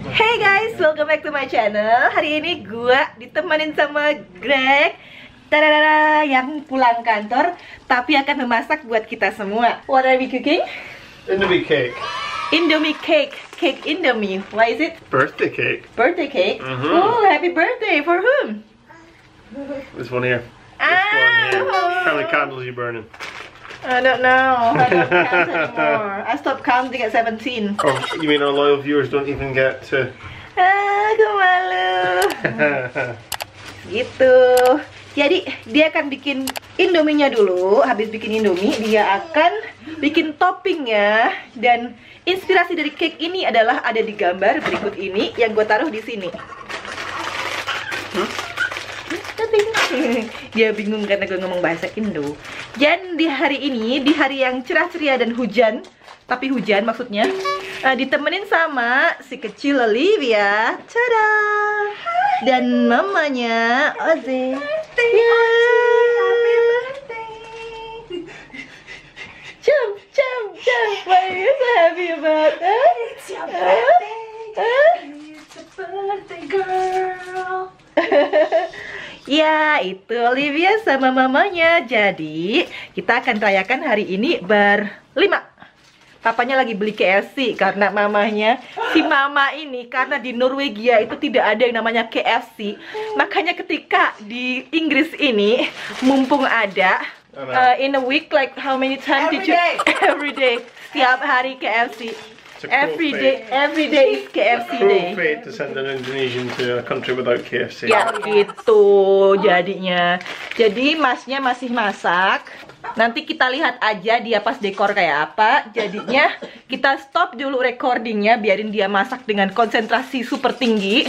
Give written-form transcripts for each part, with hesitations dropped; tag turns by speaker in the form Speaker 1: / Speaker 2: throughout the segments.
Speaker 1: Hey guys, welcome back to my channel. Hari ini gua ditemenin sama Greg, tadadada, yang pulang kantor tapi akan memasak buat kita semua. What are we cooking?
Speaker 2: Indomie cake.
Speaker 1: Indomie cake. Cake Indomie. Why is it?
Speaker 2: Birthday cake.
Speaker 1: Birthday cake? Oh, happy birthday. For whom?
Speaker 2: This one here. This one here. How many candles are you burning?
Speaker 1: I don't know. I don't count anymore. I stopped counting at 17.
Speaker 2: Oh, you mean our loyal viewers don't even get to...
Speaker 1: Aku malu. Gitu. Jadi dia akan bikin indominya dulu. Habis bikin indomie, dia akan bikin toppingnya. Dan inspirasi dari cake ini adalah ada di gambar berikut ini yang gue taruh di sini. Dia bingung karena gue ngomong bahasa Indo. Dan di hari ini, di hari yang cerah ceria dan hujan, tapi hujan maksudnya, ditemenin sama si kecil Olivia, tada, dan mamanya Ozzy. Jump, jump, jump! Why are you so happy about that?
Speaker 3: It's your birthday. It's your birthday, girl.
Speaker 1: Ya, itu Olivia sama mamanya. Jadi, kita akan rayakan hari ini berlima. Papanya lagi beli KFC karena mamanya, si mama ini, karena di Norwegia itu tidak ada yang namanya KFC. Makanya ketika di Inggris ini, mumpung ada, in a week, like how many times did you? Every day. Setiap hari KFC. Every day is KFC day.
Speaker 2: Cruel fate to send an Indonesian to a country without KFC.
Speaker 1: Ya gitu jadinya. Jadi masnya masih masak. Nanti kita lihat aja dia pas dekor kayak apa. Jadinya kita stop dulu recordingnya, biarin dia masak dengan konsentrasi super tinggi.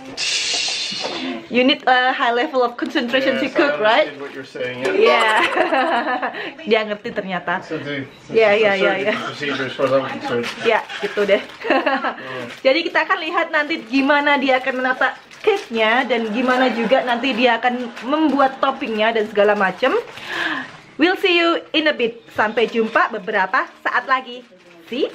Speaker 1: You need a high level of concentration to cook, right?
Speaker 2: What you're saying, yeah.
Speaker 1: Yeah. Dia ngerti ternyata. Ya.
Speaker 2: Procedures for them concerned.
Speaker 1: Ya, gitu deh. Jadi kita akan lihat nanti gimana dia akan menata cake-nya dan gimana juga nanti dia akan membuat toppingnya dan segala macam. We'll see you in a bit. Sampai jumpa beberapa saat lagi. See?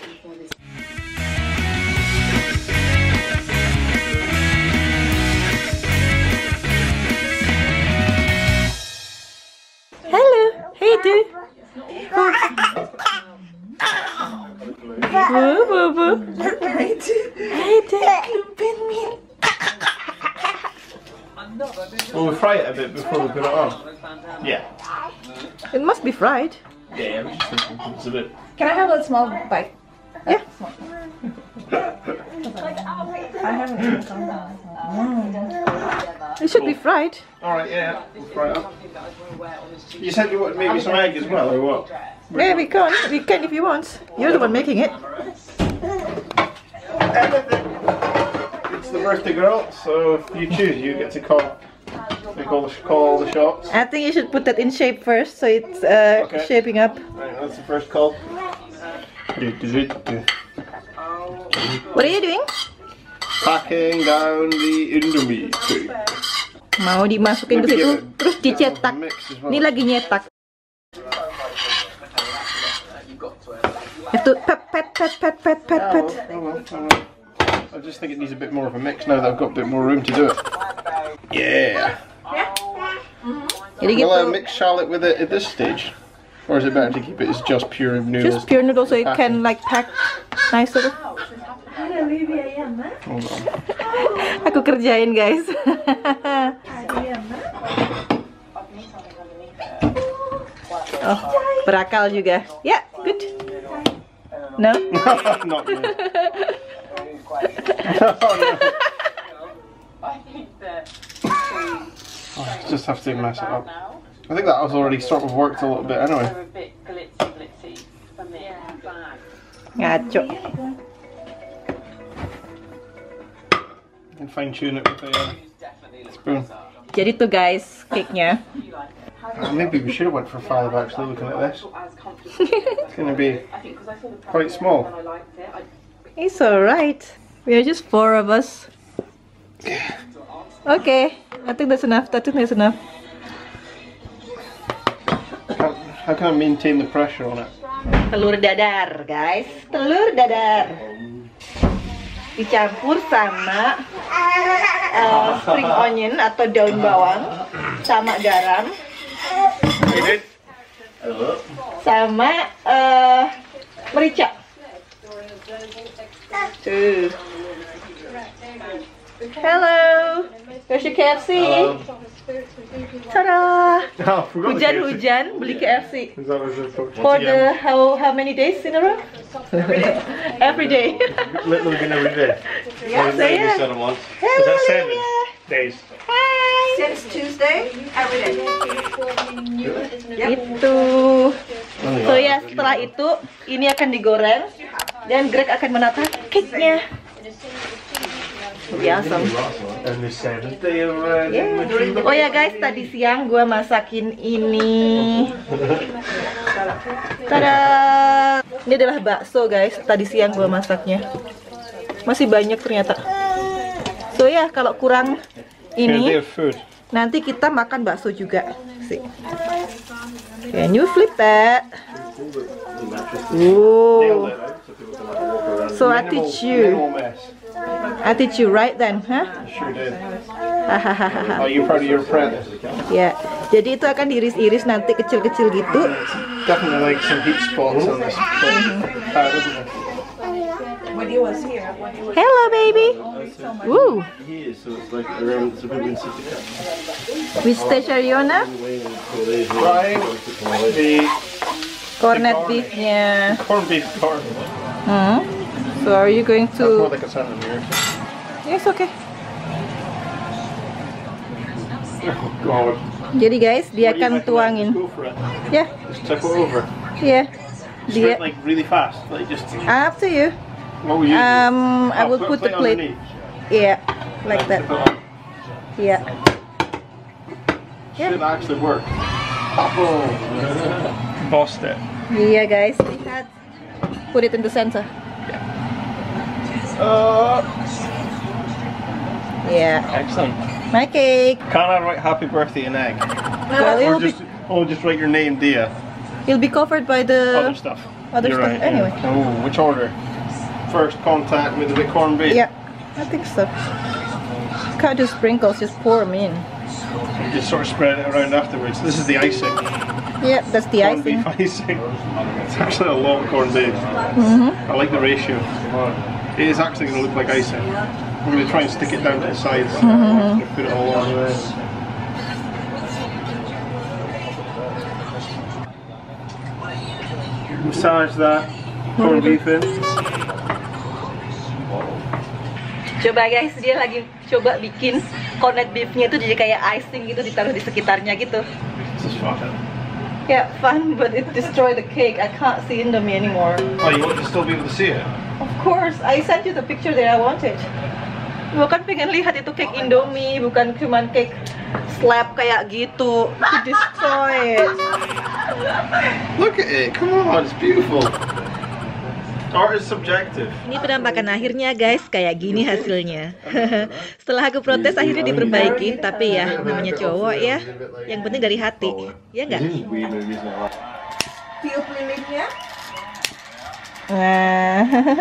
Speaker 1: Hello. Hey, dude. Hey, dude.
Speaker 2: Well, we fry it a bit before we put it on. Yeah.
Speaker 1: It must be fried.
Speaker 2: Yeah, we just think it's a bit.
Speaker 3: Can I have a small bite?
Speaker 1: Yeah.
Speaker 3: I haven't eaten some.
Speaker 1: It should be fried.
Speaker 2: Alright, yeah. We'll fry it up. You said you wanted maybe some egg as well, or what?
Speaker 1: Yeah, we can. We can if you want. You're the one making it.
Speaker 2: It's the birthday girl, so if you choose, you get to call all the shots.
Speaker 1: I think you should put that in shape first, so it's shaping up.
Speaker 2: Right, that's the first call.
Speaker 1: What are you doing?
Speaker 2: Packing down the Indomie cake.
Speaker 1: Mau dimasukin ke situ, terus dicetak. Ini lagi nyetak. Itu pet.
Speaker 2: I just think it needs a bit more of a mix now that I've got a bit more room to do it. Yeah.
Speaker 1: Jadi gitu.
Speaker 2: Will I mix shallot with it at this stage? Or is it better to keep it as just pure noodles?
Speaker 1: Just pure noodles so it can like pack nicer.
Speaker 2: Hold on.
Speaker 1: Aku kerjain, guys. Oh, berakal juga. Yeah, good. No?
Speaker 2: Not good. Oh, no. I just have to mess it up. I think that was already sort of worked a little bit anyway.
Speaker 1: Ngaco.
Speaker 2: And fine tune it with a spoon.
Speaker 1: Jadi tuh guys, cake-nya.
Speaker 2: Maybe we should have went for 5 actually, looking at this. It's going to be quite small.
Speaker 1: It's alright. We are just 4 of us. Okay, I think that's enough.
Speaker 2: How can I maintain the pressure on it?
Speaker 1: Telur dadar, guys. Telur dadar. dicampur sama spring onion atau daun bawang, sama garam, sama merica. Tuh. Hello, where's your KFC? Tada! Hujan-hujan beli KFC. For the how many days in a row? Every day.
Speaker 2: Literally been every day.
Speaker 1: Yeah, so yeah.
Speaker 2: Is
Speaker 1: Hello,
Speaker 2: that 7
Speaker 1: Olivia.
Speaker 2: days?
Speaker 1: Hi.
Speaker 3: Since Tuesday, every day.
Speaker 1: Itu. So ya, setelah itu ini akan digoreng dan Greg akan menata cake-nya. Biasa.
Speaker 2: And the 7th day of
Speaker 1: Oh ya guys, tadi siang gue masakin ini. Tada! Ini adalah bakso guys. Tadi siang gue masaknya. Masih banyak ternyata. So ya, kalau kurang ini, nanti kita makan bakso juga. See. Can you flip that? Ooh. So I teach you. I teach you right then, huh?
Speaker 2: Sure did.
Speaker 1: Hahaha.
Speaker 2: Oh, you're part of your apprentice.
Speaker 1: Ya, jadi itu akan diiris-iris nanti kecil-kecil gitu.
Speaker 2: Definitely like some heat spots on this pad, isn't it?
Speaker 3: When he was here,
Speaker 1: Hello, baby. Woo.
Speaker 4: Here, so it's like around the suburban city.
Speaker 1: Which stage are you on now?
Speaker 2: Frying the
Speaker 1: Corned beef-nya.
Speaker 2: corned beef corn.
Speaker 1: So are you going
Speaker 2: That's more
Speaker 1: to?
Speaker 2: like a salad here.
Speaker 1: Yes, okay.
Speaker 2: God.
Speaker 1: Jadi guys, dia
Speaker 2: What do you
Speaker 1: akan
Speaker 2: recommend?
Speaker 1: tuangin.
Speaker 2: Just go for it.
Speaker 1: Ya,
Speaker 2: Just tip it over.
Speaker 1: ya.
Speaker 2: Straight,
Speaker 1: Dia.
Speaker 2: like really fast. Like just.
Speaker 1: Up to you.
Speaker 2: What will you do?
Speaker 1: I
Speaker 2: Oh,
Speaker 1: will put the plate.
Speaker 2: underneath.
Speaker 1: Yeah, like that.
Speaker 2: Tip it on.
Speaker 1: Yeah.
Speaker 2: Should actually work. Oh. Bossed it.
Speaker 1: Iya guys, lihat. Put it in the center. Yeah.
Speaker 2: Excellent.
Speaker 1: My cake.
Speaker 2: Can I write happy birthday and egg?
Speaker 1: Well,
Speaker 2: Or just write your name, Dia.
Speaker 1: it'll be covered by
Speaker 2: Other
Speaker 1: the.
Speaker 2: stuff.
Speaker 1: other
Speaker 2: You're
Speaker 1: stuff,
Speaker 2: right,
Speaker 1: anyway.
Speaker 2: Yeah. Oh, which order? First contact with the corned beef.
Speaker 1: Yeah, I think so. Can't do sprinkles, just pour them in.
Speaker 2: You just sort of spread it around afterwards. This is the icing.
Speaker 1: Yeah, that's the
Speaker 2: Corned
Speaker 1: icing.
Speaker 2: beef icing. It's actually a lot of corned beef. I like the ratio. It is actually going to look like icing. I'm going to try and stick it down to the sides. Put it all on. Massage that corned beef in.
Speaker 1: Coba guys, dia lagi coba bikin corned beef-nya itu jadi kayak icing gitu, ditaruh di sekitarnya gitu.
Speaker 2: This is fun.
Speaker 1: Yeah, fun, but it destroyed the cake. I can't see Indomie anymore.
Speaker 2: Oh, you want to still be able to see it?
Speaker 1: Of course, I sent you the picture that I wanted. Gue kan pengen lihat itu cake Indomie, bukan cuman cake slab kayak gitu. To destroy it.
Speaker 2: Look at it, come on, it's beautiful. Art is subjective.
Speaker 1: Ini penampakan akhirnya guys, kayak gini hasilnya. Setelah aku protes akhirnya diperbaikin, tapi ya namanya cowok ya, yang penting dari hati, ya nggak?
Speaker 3: tiup lilinnya.
Speaker 1: Nah.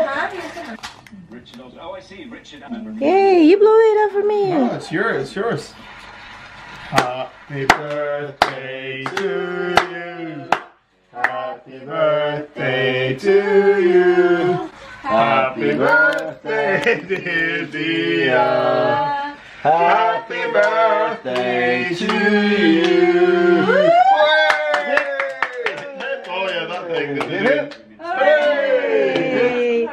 Speaker 1: Hey, you blow it out for me.
Speaker 2: Oh, it's yours, it's yours. Happy birthday to you. Happy birthday to you. Happy birthday, dear Dia. Happy birthday to you. Oh yeah, that thing.
Speaker 1: Hooray!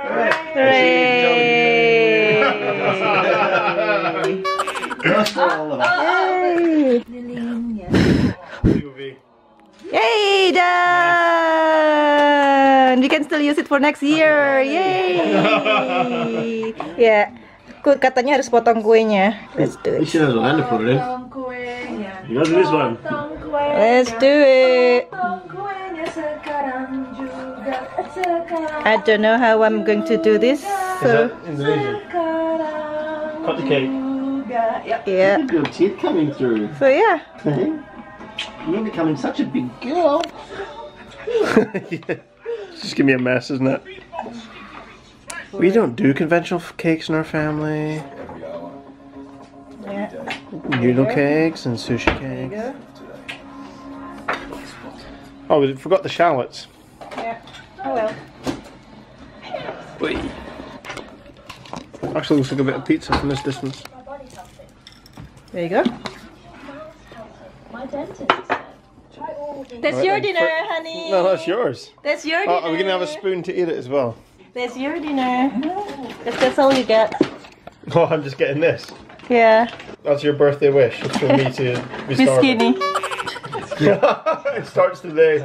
Speaker 1: Hooray!
Speaker 4: That's all of it.
Speaker 3: Lilinnya.
Speaker 1: Yay, done! We can still use it for next year. Yay! Ya, katanya harus potong kuenya. Let's do
Speaker 4: You
Speaker 1: it.
Speaker 4: should have Orlando put it in.
Speaker 3: Potong kuenya.
Speaker 4: You gotta do this one.
Speaker 3: Potong kuenya.
Speaker 1: Let's do it.
Speaker 3: Potong kuenya sekarang juga. Sekarang.
Speaker 1: I don't know how I'm going to do this. So,
Speaker 2: Indonesian?
Speaker 3: Sekarang
Speaker 2: Cut the cake.
Speaker 3: juga. Yep.
Speaker 1: yeah.
Speaker 4: Good teeth coming through.
Speaker 1: So yeah.
Speaker 4: You're becoming such a big girl.
Speaker 2: It's just gonna be a mess, isn't it? We don't do conventional cakes in our family.
Speaker 1: Yeah.
Speaker 2: Noodle cakes and sushi
Speaker 1: There you
Speaker 2: cakes.
Speaker 1: go.
Speaker 2: Oh, we forgot the shallots.
Speaker 1: Yeah. Oh well.
Speaker 2: Wait. Actually, looks like a bit of pizza from this distance.
Speaker 1: There you go. That's your
Speaker 2: Alright,
Speaker 1: dinner,
Speaker 2: for-
Speaker 1: honey.
Speaker 2: No, that's yours.
Speaker 1: That's your
Speaker 2: Oh,
Speaker 1: dinner.
Speaker 2: are we gonna have a spoon to eat it as well?
Speaker 1: That's your dinner. That's all you get.
Speaker 2: Oh, I'm just getting this.
Speaker 1: Yeah.
Speaker 2: That's your birthday wish. It's for me to be
Speaker 1: Be
Speaker 2: starving.
Speaker 1: skinny.
Speaker 2: It starts today.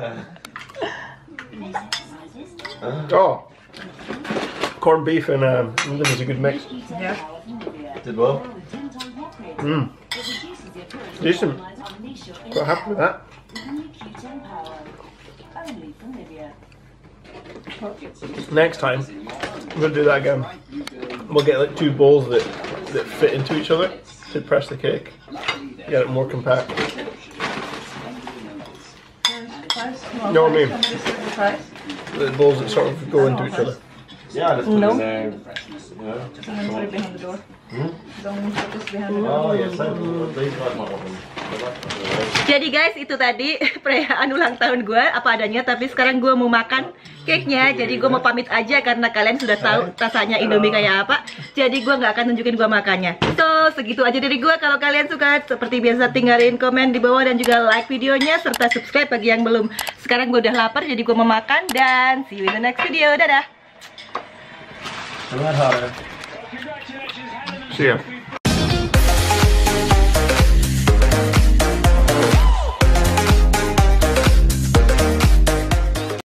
Speaker 2: Oh, corned beef and this is a good mix.
Speaker 1: Yeah.
Speaker 4: Did well.
Speaker 2: Mmm, decent. Quite happy with that. Next time, we'll do that again. We'll get like 2 bowls that fit into each other to press the cake. Get it more compact. You know what I mean? The bowls that sort of go into each other.
Speaker 4: Yeah, I just put
Speaker 1: No.
Speaker 4: it in there.
Speaker 3: Behind the door. Don't put this behind the door.
Speaker 4: Oh, yes, I do. They like my oven.
Speaker 1: Jadi guys, itu tadi perayaan ulang tahun gue apa adanya. Tapi sekarang gue mau makan cake-nya. Jadi gue mau pamit aja karena kalian sudah tahu rasanya Indomie kayak apa. Jadi gue nggak akan tunjukin gue makannya. So, segitu aja dari gue. Kalau kalian suka, seperti biasa tinggalin komen di bawah dan juga like videonya serta subscribe bagi yang belum. Sekarang gue udah lapar, jadi gue mau makan dan see you in the next video. Dadah.
Speaker 2: See ya.